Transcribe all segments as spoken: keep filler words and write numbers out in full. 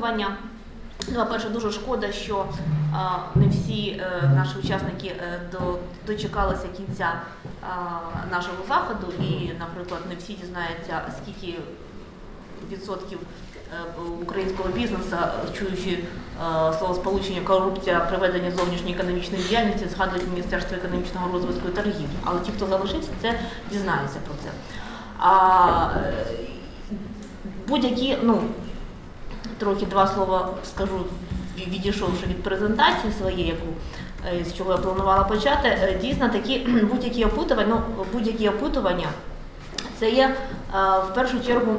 опитування. Ну, по-перше, дуже шкода, що а, не всі а, наші учасники а, до, дочекалися кінця а, нашого заходу і, наприклад, не всі дізнаються, скільки відсотків а, українського бізнесу, чуючи а, словосполучення «корупція, приведення зовнішньої економічної діяльності», згадують Міністерство економічного розвитку і торгівлі. Але ті, хто залишиться, це дізнаються про це. А, будь-які, ну, трохи два слова скажу, відійшовши від презентації своєї, яку, з чого я планувала почати. Дійсно, такі будь-які опитування, ну, будь-які опитування, це є в першу чергу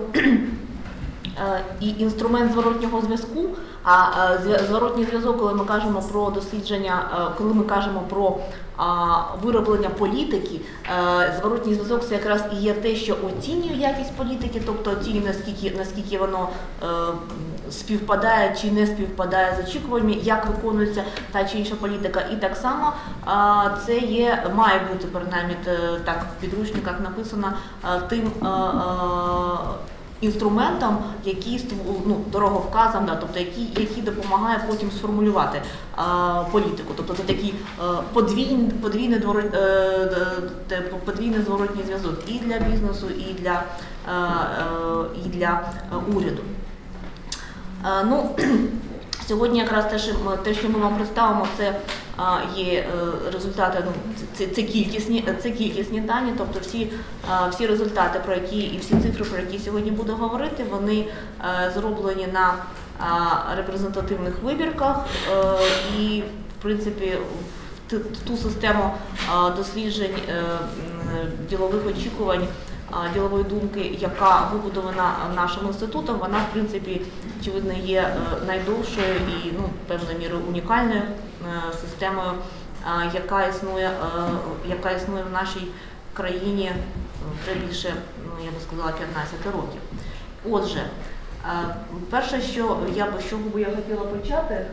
і інструмент зворотнього зв'язку, а зворотній зв'язок, коли ми кажемо про дослідження, коли ми кажемо про вироблення політики, зворотній зв'язок це якраз і є те, що оцінює якість політики, тобто оцінює, наскільки, наскільки воно співпадає чи не співпадає з очікуваннями, як виконується та чи інша політика. І так само це є, має бути, принаймні, так в підручниках написано, тим інструментом, який, ну, дороговказом, да, тобто який, який допомагає потім сформулювати а, політику. Тобто це такий подвійний, подвійний, подвійний зворотній зв'язок і для бізнесу, і для, а, і для уряду. А, ну, сьогодні якраз те, що, те, що ми вам представимо, це а, є результати, ну, це, це, кількісні, це кількісні дані, тобто всі, а, всі результати, про які, і всі цифри, про які сьогодні буду говорити, вони а, зроблені на а, репрезентативних вибірках а, і, в принципі, в ту систему а, досліджень а, ділових очікувань, ділової думки, яка вибудована нашим інститутом, вона, в принципі, очевидно, є найдовшою і, ну, певною мірою унікальною системою, яка існує, яка існує в нашій країні вже більше, ну, я би сказала, п'ятнадцять років. Отже, перше, що я би, що би я хотіла почати,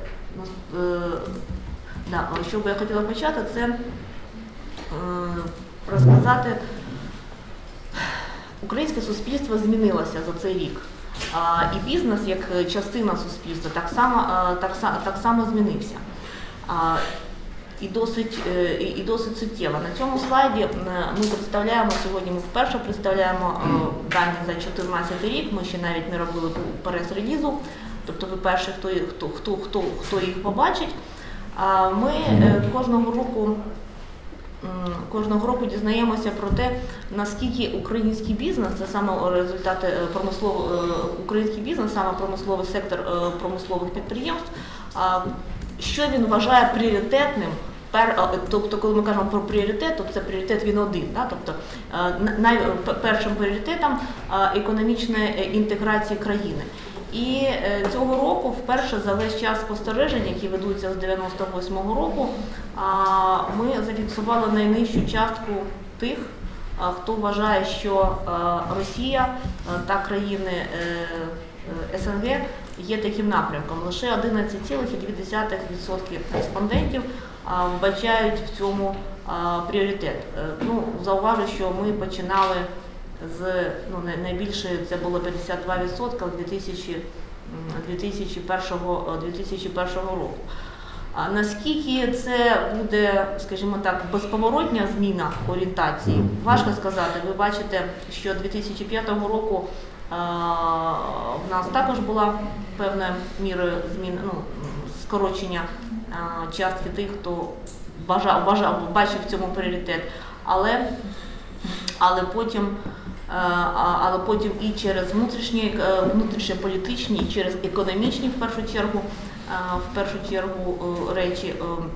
да, що би я хотіла почати, це розказати. Українське суспільство змінилося за цей рік. А, і бізнес, як частина суспільства, так само, так, так само змінився. А, і, досить, і, і досить суттєво. На цьому слайді ми представляємо, сьогодні ми вперше представляємо дані за дві тисячі чотирнадцятий рік, ми ще навіть не робили прес-релізу, тобто ви перші, хто, хто, хто, хто, хто їх побачить. А, ми кожного року Кожного року дізнаємося про те, наскільки український бізнес, це саме результати промислового, український бізнес, саме промисловий сектор промислових підприємств, що він вважає пріоритетним. Тобто, коли ми кажемо про пріоритет, то це пріоритет він один. Да? Тобто, першим пріоритетом економічна інтеграція країни. І цього року вперше за весь час спостережень, які ведуться з дев'яносто восьмого року, ми зафіксували найнижчу частку тих, хто вважає, що Росія та країни ес ен ге є таким напрямком. Лише одинадцять цілих дві десятих відсотка респондентів вбачають в цьому пріоритет. Ну, зауважу, що ми починали з, ну, найбільше це було п'ятдесят два відсотки у дві тисячі першого року. А наскільки це буде, скажімо так, безповоротня зміна орієнтації, важко сказати. Ви бачите, що дві тисячі п'ятого року а, в нас також була певна міра змін, ну, скорочення а, частки тих, хто бажав, бажав, бачив в цьому пріоритет. Але, але потім але потім і через внутрішні, внутрішньополітичні, і через економічні, в першу чергу, в першу чергу речі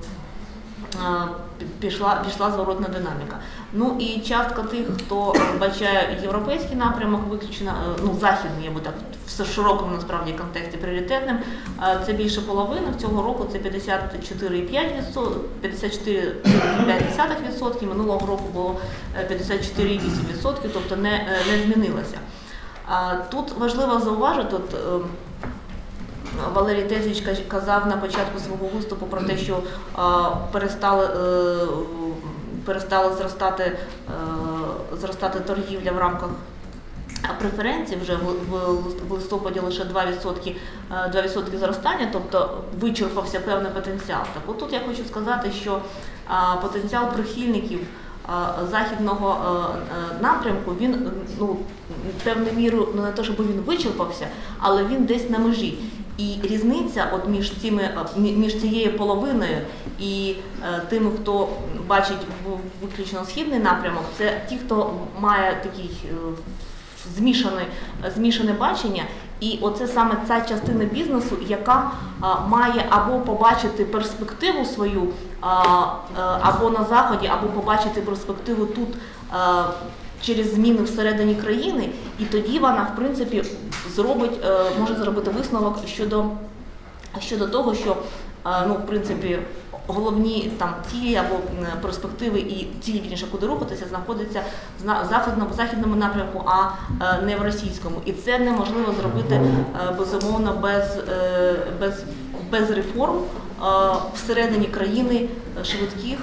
пішла, пішла зворотна динаміка. Ну і частка тих, хто бачає європейський напрямок, виключно, ну, західний, я би так, в широкому, насправді, контексті пріоритетним, це більше половини. В цього року це п'ятдесят чотири цілих п'ять десятих відсотка, минулого року було п'ятдесят чотири цілих вісім десятих відсотка, тобто не, не змінилося. Тут важливо зауважити, от, Валерій Тезіч казав на початку свого виступу про те, що а, перестали, е, перестали зростати, е, зростати торгівля в рамках преференцій вже в листопаді лише два відсотки, два відсотки зростання, тобто вичерпався певний потенціал. Так от тут я хочу сказати, що потенціал прихильників західного напрямку, він, ну, певною мірою, ну, не те, щоб він вичерпався, але він десь на межі. І різниця от між, цими, між цією половиною і е, тими, хто бачить виключно східний напрямок, це ті, хто має такий е, змішане, змішане бачення. І оце саме ця частина бізнесу, яка а, має або побачити перспективу свою а, а, або на Заході, або побачити перспективу тут а, через зміни всередині країни, і тоді вона, в принципі, зробить, а, може зробити висновок щодо, щодо того, що, а, ну, в принципі, головні там цілі або перспективи і цілі, вірніше, куди рухатися, знаходяться в західному, західному напрямку, а не в російському. І це неможливо зробити, безумовно, без, без, без реформ всередині країни швидких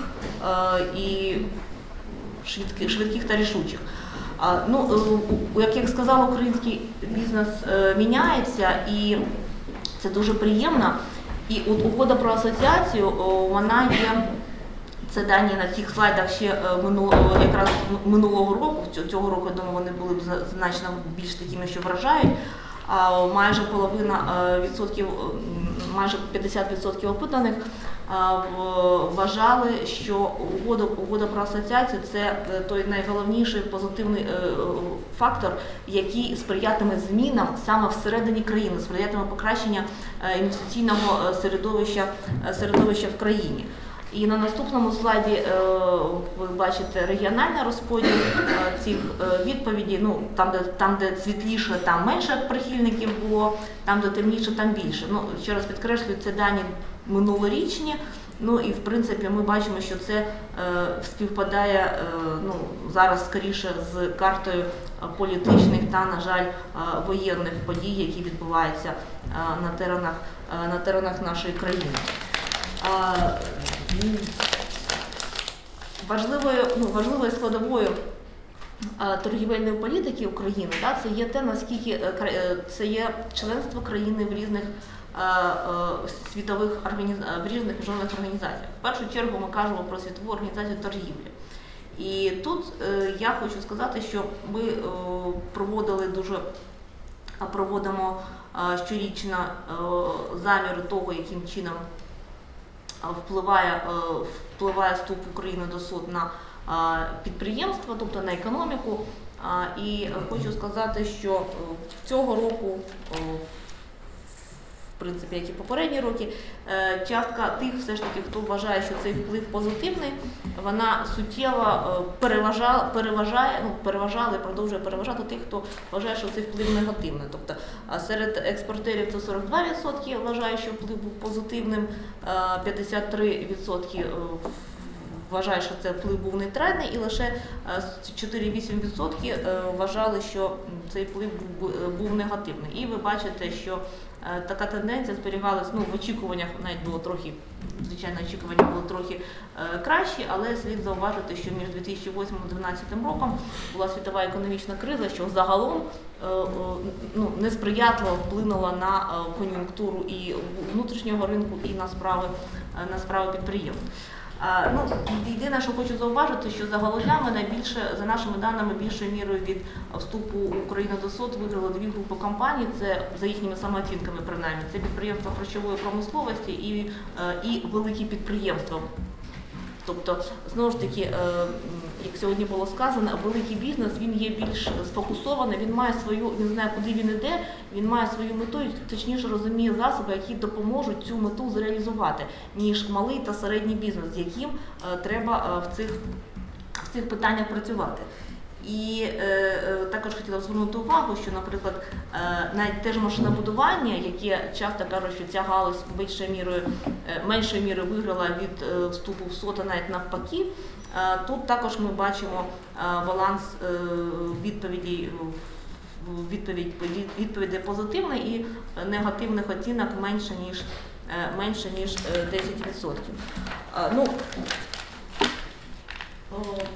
і швидких, швидких та рішучих. Ну, як я сказала, український бізнес міняється, і це дуже приємно. І от угода про асоціацію, вона є, це дані на цих слайдах ще минулого, якраз минулого року, цього року, я думаю, вони були б значно більш такими, що вражають. Майже половина відсотків, майже п'ятдесят відсотків опитаних вважали, що угода, угода про асоціацію – це той найголовніший позитивний фактор, який сприятиме змінам саме всередині країни, сприятиме покращення інвестиційного середовища, середовища в країні. І на наступному слайді ви бачите регіональний розподіл цих відповідей. Ну, там, де, там, де світліше, там менше прихильників було, там, де темніше, там більше. Ну, ще раз підкреслюю, це дані минулорічні. Ну і, в принципі, ми бачимо, що це е, співпадає е, ну, зараз скоріше з картою політичних та, на жаль, е, воєнних подій, які відбуваються е, на теренах, е, на теренах нашої країни. Е, Важливою, ну, важливою складовою а, торгівельної політики України, да, це є те, наскільки це є членство країни в різних а, а, світових організаціях, в різних міжнародних організаціях. В першу чергу ми кажемо про світову організацію торгівлі. І тут е, я хочу сказати, що ми е, проводили дуже, проводимо е, щорічно е, заміри того, яким чином Впливає, впливає вступ України до СОТ на підприємства, тобто на економіку. І хочу сказати, що цього року, в принципі, як і попередні роки, частка тих, все ж таки, хто вважає, що цей вплив позитивний, вона суттєво переважала, переважає, ну, переважала і продовжує переважати тих, хто вважає, що цей вплив негативний. Тобто серед експортерів це сорок два відсотки вважає, що вплив був позитивним, п'ятдесят три відсотки вважає, що це вплив був нейтральний, і лише чотири цілих вісім десятих відсотка вважали, що цей вплив був, був негативний. І ви бачите, що така тенденція зберігалась, ну, в очікуваннях навіть було трохи, звичайно, очікування було трохи е, кращі, але слід зауважити, що між дві тисячі восьмим і дві тисячі дванадцятим роком була світова економічна криза, що загалом е, е, ну, несприятливо вплинула на е, кон'юнктуру і внутрішнього ринку, і на справи, е, на справи підприємств. Ну, єдине, що хочу зауважити, що за галузями найбільше, за нашими даними, більшою мірою від вступу України до СОТ виграли дві групи компаній, це за їхніми самооцінками принаймні, це підприємства харчової промисловості і, і великі підприємства. Тобто, знову ж таки, як сьогодні було сказано, великий бізнес, він є більш сфокусований, він має свою, він знає, куди він іде, він має свою мету і точніше розуміє засоби, які допоможуть цю мету зреалізувати, ніж малий та середній бізнес, з яким треба в цих, в цих питаннях працювати. І е, також хотіла звернути увагу, що, наприклад, е, навіть те ж машинобудування, яке часто кажуть, що ця галузь меншою мірою, е, меншою мірою виграла від е, вступу в СОТ, а навіть навпаки, е, тут також ми бачимо е, баланс е, відповідей, відповідь, відповідей позитивних і негативних оцінок менше, ніж, е, менше, ніж десять відсотків. Е, ну,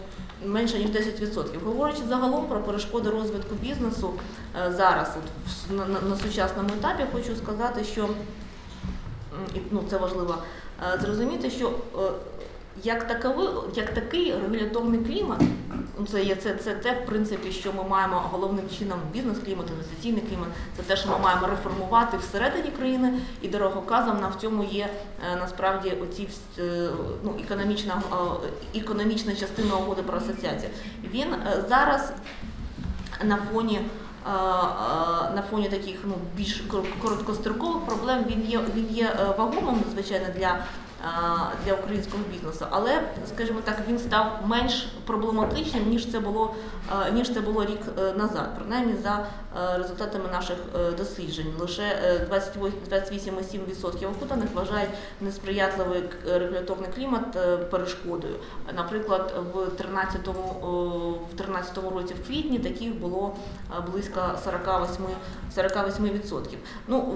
менше ніж десять відсотків. Говорячи загалом про перешкоди розвитку бізнесу зараз, от, на, на, на сучасному етапі, хочу сказати, що ну, це важливо зрозуміти, що як таковий, як такий регуляторний клімат, це є це, це те, в принципі, що ми маємо головним чином бізнес-клімат, інвестиційний клімат, це те, що ми маємо реформувати всередині країни, і дороговказом нам в цьому є насправді оці ну, економічна, економічна частина угоди про асоціацію. Він зараз на фоні на фоні таких ну, більш короткострокових проблем він є, він є вагомим, звичайно, для для українського бізнесу, але, скажімо так, він став менш проблематичним, ніж це було, ніж це було рік назад, принаймні за результатами наших досліджень. Лише двадцять вісім цілих сім десятих відсотка опитаних вважають несприятливий регуляторний клімат перешкодою. Наприклад, в тринадцятому році в квітні таких було близько сорок вісім відсотків. Ну,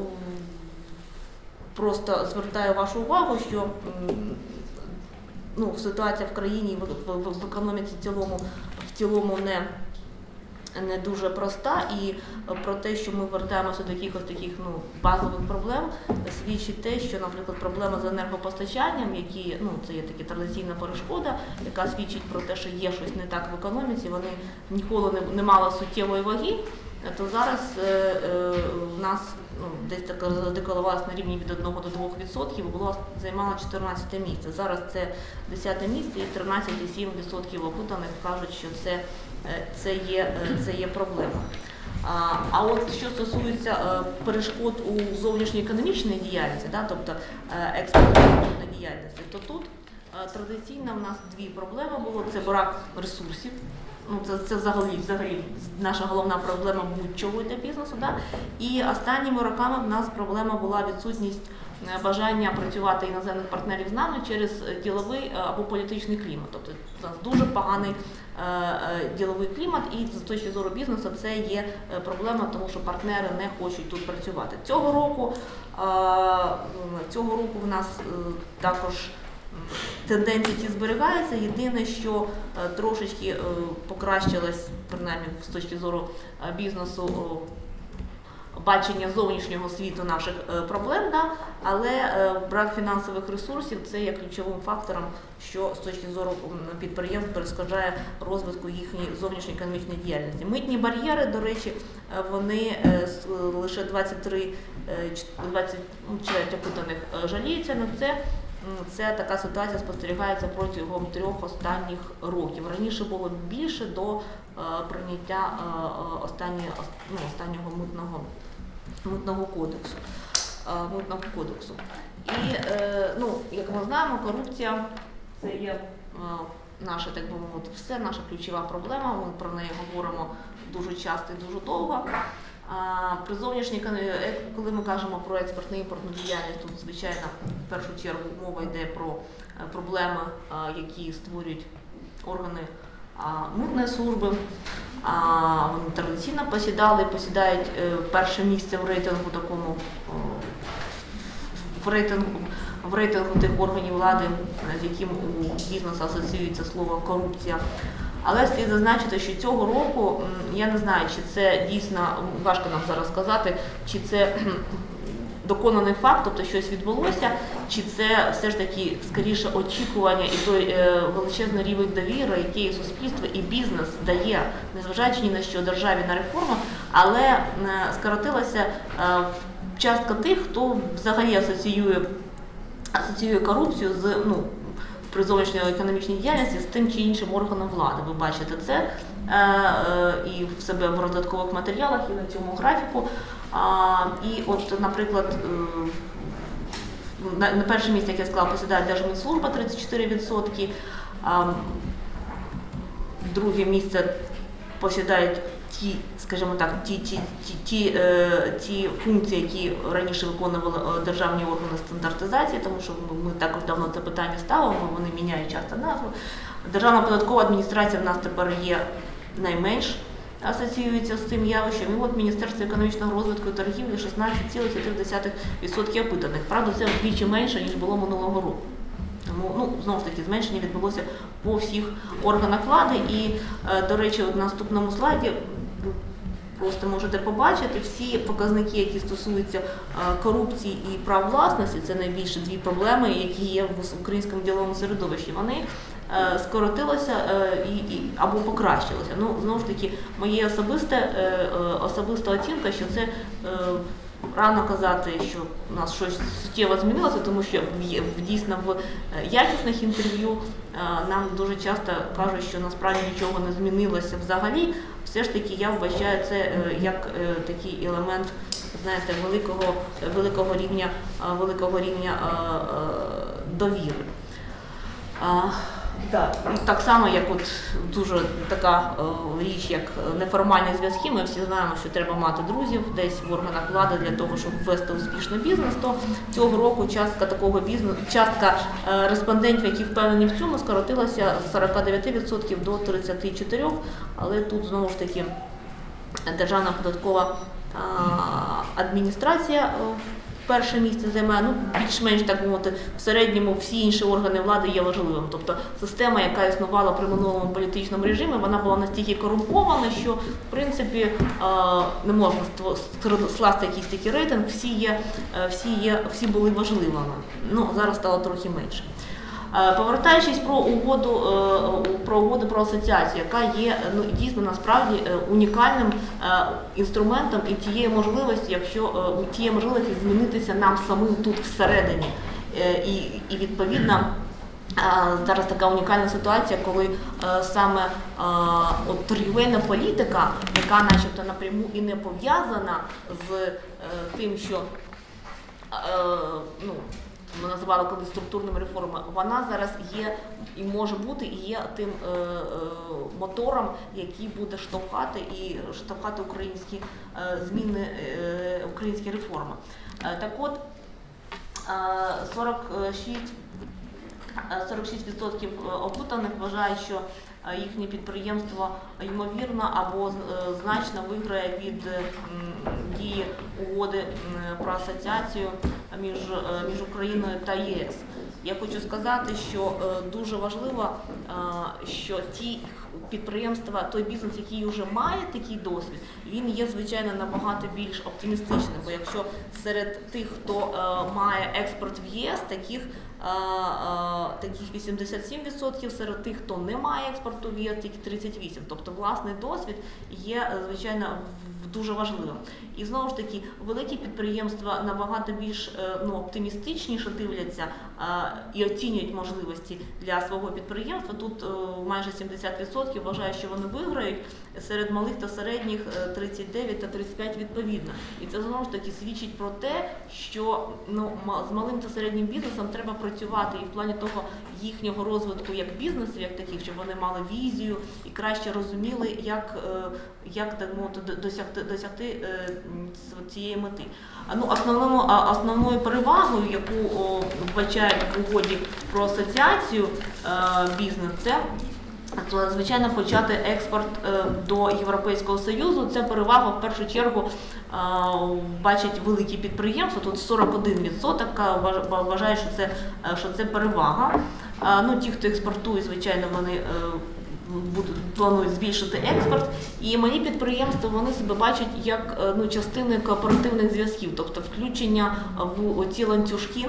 просто звертаю вашу увагу, що ну, ситуація в країні, в, в, в економіці в цілому, в цілому не, не дуже проста, і про те, що ми вертаємося до якихось таких ну, базових проблем, свідчить те, що, наприклад, проблема з енергопостачанням, які, ну, це є така традиційна перешкода, яка свідчить про те, що є щось не так в економіці, вони ніколи не, не мали суттєвої ваги, то зараз е, е, в нас ну, десь так задекалувалося на рівні від одного до двох відсотків, було займало чотирнадцяте місце. Зараз це десяте місце і тринадцять цілих сім десятих відсотків опитаних кажуть, що це, це, є, це є проблема. А, а от що стосується перешкод у зовнішньої економічної діяльності, да, тобто експортно-імпортної діяльності, то тут традиційно в нас дві проблеми було. Це брак ресурсів. Ну, це, це взагалі, взагалі наша головна проблема будь-чого для бізнесу. Да? І останніми роками в нас проблема була відсутність бажання працювати іноземних партнерів з нами через діловий або політичний клімат. Тобто у нас дуже поганий е, діловий клімат, і з точки зору бізнесу це є проблема, тому що партнери не хочуть тут працювати. Цього року, е, цього року в нас е, також тенденції ті зберігаються. Єдине, що е, трошечки е, покращилось, принаймні з точки зору е, бізнесу, е, бачення зовнішнього світу наших е, проблем, да? Але е, брак фінансових ресурсів – це є ключовим фактором, що з точки зору підприємств перешкоджає розвитку їхньої зовнішньої економічної діяльності. Митні бар'єри, до речі, вони е, лише двадцять три опитаних е, жаліються на це. Це така ситуація спостерігається протягом трьох останніх років. Раніше було більше до е, прийняття е, останні, ну, останнього митного, митного кодексу. Е, митного кодексу. І, е, ну, як ми знаємо, корупція – це є е, наша, так би мовити, все, наша ключова проблема. Ми про неї говоримо дуже часто і дуже довго. При зовнішній, коли ми кажемо про експортну і імпортну діяльність, тут, звичайно, в першу чергу мова йде про проблеми, які створюють органи митної служби. Вони традиційно посідали, посідають перше місце в рейтингу такому, в рейтингу, в рейтингу тих органів влади, з яким у бізнесу асоціюється слово корупція. Але слід зазначити, що цього року, я не знаю, чи це дійсно, важко нам зараз сказати, чи це доконаний факт, тобто щось відбулося, чи це все ж таки скоріше очікування і той е, величезний рівень довіри, який суспільство і бізнес дає, незважаючи ні на що державі на реформу, але е, скоротилася е, частка тих, хто взагалі асоціює, асоціює корупцію з, ну, при зовнішньої економічній діяльності з тим чи іншим органом влади. Ви бачите це е, е, і в себе в додаткових матеріалах, і на цьому графіку. А, і от, наприклад, е, на, на перше місце, як я сказала, посідає Держмитслужба тридцять чотири відсотки, а, друге місце посідають ті, скажімо так, ті, ті, ті, ті, е, ті функції, які раніше виконували державні органи стандартизації, тому що ми також давно це питання ставимо, вони міняють часто назву. Державна податкова адміністрація в нас тепер є найменш асоціюється з цим явищем. І от Міністерство економічного розвитку і торгівлі шістнадцять цілих чотири десятих відсотка опитаних. Правда, це вдвічі менше, ніж було минулого року. Тому, ну, знову ж таки, зменшення відбулося по всіх органах влади. І, до речі, на наступному слайді просто можете побачити всі показники, які стосуються корупції і прав власності, це найбільше дві проблеми, які є в українському діловому середовищі. Вони скоротилося і, і, або покращилося. Ну, знову ж таки, моя особиста, особиста оцінка, що це рано казати, що у нас щось суттєво змінилося, тому що в, дійсно в якісних інтерв'ю нам дуже часто кажуть, що насправді нічого не змінилося взагалі. Все ж таки я вбачаю це як такий елемент, знаєте, великого, великого рівня, великого рівня довіри. Так, так само, як от дуже така е, річ, як неформальні зв'язки, ми всі знаємо, що треба мати друзів десь в органах влади для того, щоб ввести успішний бізнес, то цього року частка такого бізнесу, частка е, респондентів, які впевнені в цьому, скоротилася з сорока дев'яти відсотків до тридцяти чотирьох відсотків, але тут знову ж таки Державна податкова е, адміністрація е, перше місце займає, ну, більш-менш, так мовити, в середньому всі інші органи влади є важливим. Тобто система, яка існувала при минулому політичному режимі, вона була настільки корумпована, що, в принципі, не можна скласти якийсь такий рейтинг, всі, є, всі, є, всі були важливими. Ну, зараз стало трохи менше. Повертаючись про угоду, про угоду про асоціацію, яка є, ну, дійсно насправді унікальним інструментом і тією можливістю, якщо тієї можливості змінитися нам самим тут всередині. І, і відповідно зараз така унікальна ситуація, коли саме от торгівельна політика, яка начебто напряму і не пов'язана з тим, що ну, ми називали коли структурними реформами, вона зараз є і може бути і є тим е, е, мотором, який буде штовхати і штовхати українські е, зміни, е, українські реформи. Е, так от, е, сорок шість відсотків опитаних вважають, що їхнє підприємство ймовірно або значно виграє від дії угоди про асоціацію між, між Україною та ЄС. Я хочу сказати, що дуже важливо, що ті підприємства, той бізнес, який вже має такий досвід, він є, звичайно, набагато більш оптимістичним, бо якщо серед тих, хто має експорт в ЄС, таких таких вісімдесят сім відсотків, серед тих, хто не має експорту в ЄС, тільки тридцять вісім відсотків. Тобто власний досвід є, звичайно, дуже важливим. І знову ж таки, великі підприємства набагато більш ну, оптимістичніше дивляться і оцінюють можливості для свого підприємства. Тут майже сімдесят відсотків вважають, що вони виграють, серед малих та середніх тридцять дев'ять та тридцять п'ять відповідно. І це знову ж таки свідчить про те, що ну, з малим та середнім бізнесом треба працювати і в плані того їхнього розвитку як бізнесу, як таких, щоб вони мали візію і краще розуміли, як, як так мовити, досягти, досягти цієї мети. Ну, основному, основною перевагою, яку вбачають в угоді про асоціацію бізнес, це звичайно почати експорт до Європейського Союзу. Це перевага в першу чергу бачать великі підприємства, тут сорок один відсоток вважають, що це, що це перевага. Ну, ті, хто експортує, звичайно, вони будуть, планують збільшити експорт. І малі підприємства, вони себе бачать як ну, частиною кооперативних зв'язків, тобто включення в ці ланцюжки,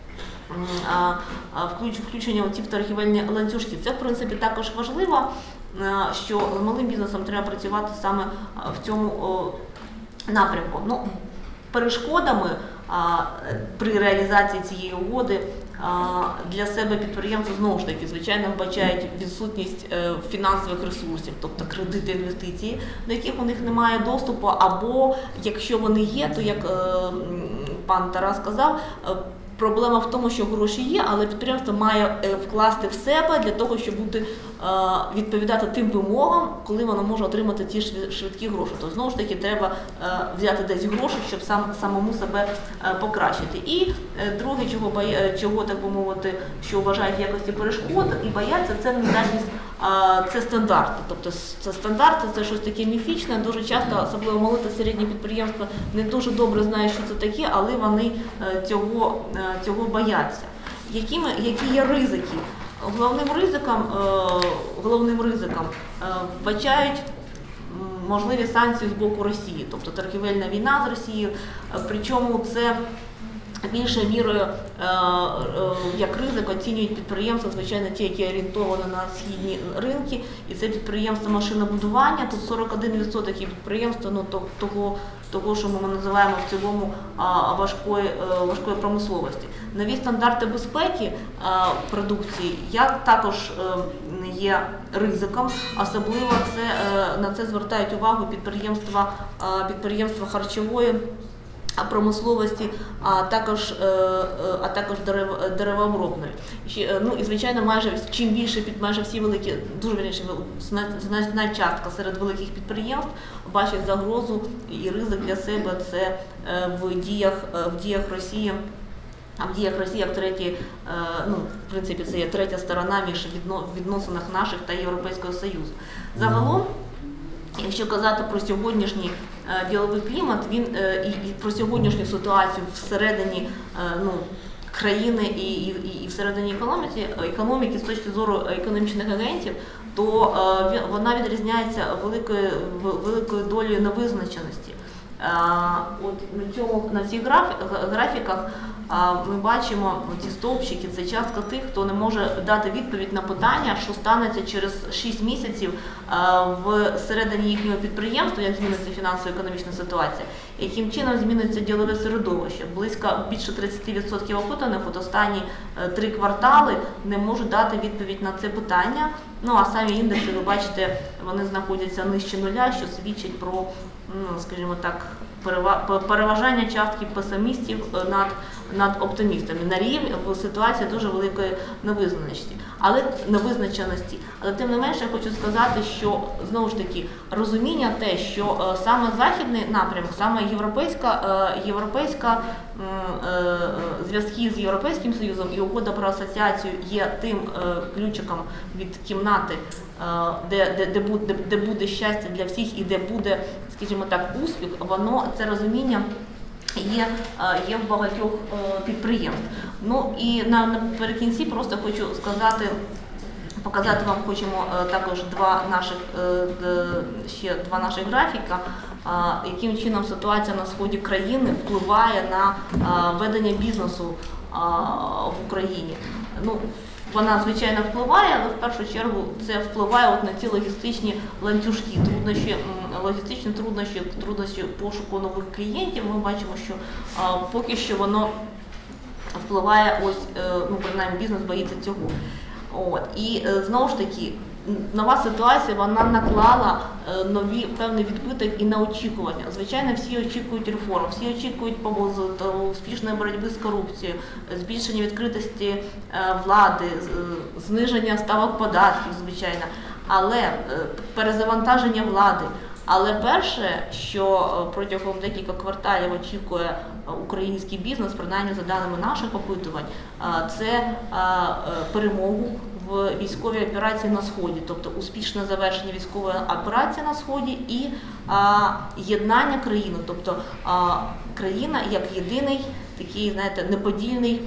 включення у ці торгівельні ланцюжки. Це, в принципі, також важливо, що з малим бізнесом треба працювати саме в цьому напрямку. Ну, перешкодами при реалізації цієї угоди для себе підприємства, знову ж таки, звичайно, вбачають відсутність фінансових ресурсів, тобто кредити, інвестиції, до яких у них немає доступу, або якщо вони є, то, як пан Тарас сказав, проблема в тому, що гроші є, але підприємство має вкласти в себе для того, щоб бути, відповідати тим вимогам, коли воно може отримати ті швидкі гроші. Тобто, знову ж таки, треба взяти десь гроші, щоб сам, самому себе покращити. І друге, чого, чого, так би мовити, що вважають в якості перешкод і бояться, це нездатність, це стандарти. Тобто це стандарти, це щось таке міфічне, дуже часто, особливо малі та середні підприємства, не дуже добре знають, що це таке, але вони цього, цього бояться. Якими, які є ризики? Головним ризиком, головним ризиком вбачають можливі санкції з боку Росії, тобто торгівельна війна з Росією, причому це більшою мірою як ризик оцінюють підприємства, звичайно, ті, які орієнтовані на східні ринки, і це підприємства машинобудування, тут сорок один відсоток є підприємства, ну, того, того, що ми називаємо в цілому важкої, важкої промисловості. Нові стандарти безпеки продукції як також є ризиком, особливо це, на це звертають увагу підприємства, підприємства харчової промисловості, а також, а також дерев, деревообробної. Ну і, звичайно, майже чим більше, майже всі великі, дуже вірніше, значна частка серед великих підприємств бачить загрозу і ризик для себе це в діях, в діях Росії. А в діях Росії як треті, ну, в принципі, це є третя сторона між відносинах наших та Європейського Союзу. Загалом, якщо казати про сьогоднішній діловий клімат, він і, і про сьогоднішню ситуацію всередині ну, країни і, і, і всередині економіки, економіки з точки зору економічних агентів, то вона відрізняється великою, великою долею невизначеності. От на цьому, на цих графіках ми бачимо ці стовпчики, це частка тих, хто не може дати відповідь на питання, що станеться через шість місяців в середині їхнього підприємства, як зміниться фінансово-економічна ситуація, яким чином зміниться ділове середовище. Близько більше тридцять відсотків опитаних от останні три квартали не можуть дати відповідь на це питання. Ну а самі індекси, ви бачите, вони знаходяться нижче нуля, що свідчить про, ну, скажімо так, переважання частки песимістів над, над оптимістами. На рівні ситуація дуже великої невизначеності. Але невизначеності. Але тим не менше я хочу сказати, що знову ж таки розуміння те, що саме західний напрямок, саме європейська, європейська зв'язки з Європейським Союзом і угода про асоціацію є тим ключиком від кімнати, де, де, де, буде, де буде щастя для всіх і де буде, скажімо так, успіх, воно, це розуміння є, є в багатьох підприємств. Ну і наприкінці просто хочу сказати, показати вам хочемо також два наших, ще два наших графіка, яким чином ситуація на сході країни впливає на ведення бізнесу в Україні. Ну, вона, звичайно, впливає, але в першу чергу це впливає от на ці логістичні ланцюжки, труднощі, логістичні труднощі, труднощі пошуку нових клієнтів. Ми бачимо, що а, поки що воно впливає, ось, ну, принаймні, бізнес боїться цього. От. І знову ж таки, нова ситуація, вона наклала нові певний відбиток і на очікування. Звичайно, всі очікують реформ, всі очікують успішної боротьби з корупцією, збільшення відкритості влади, зниження ставок податків, звичайно, але перезавантаження влади. Але перше, що протягом декілька кварталів очікує український бізнес, принаймні за даними наших опитувань, це перемогу в військовій операції на Сході, тобто успішне завершення військової операції на Сході і єднання країни, тобто а, країна як єдиний, такий, знаєте, неподільний,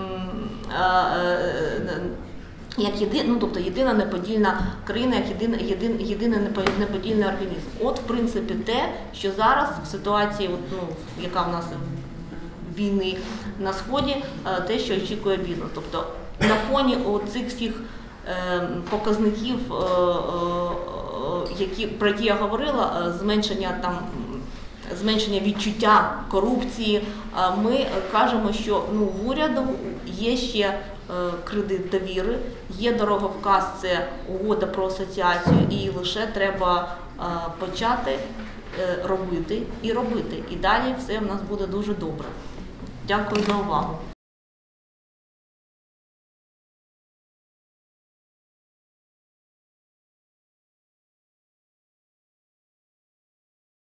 як єдина, ну, тобто єдина неподільна країна, як єдина, єдин, єдиний неподільний організм. От, в принципі, те, що зараз в ситуації, от, ну, яка в нас війни на Сході, те, що очікує бізнес. Тобто на фоні цих всіх е, показників, е, е, які, про які я говорила, зменшення там, зменшення відчуття корупції, ми кажемо, що, ну, в уряду є ще кредит довіри, є дороговказ, це угода про асоціацію, і лише треба почати робити і робити. І далі все в нас буде дуже добре. Дякую за увагу.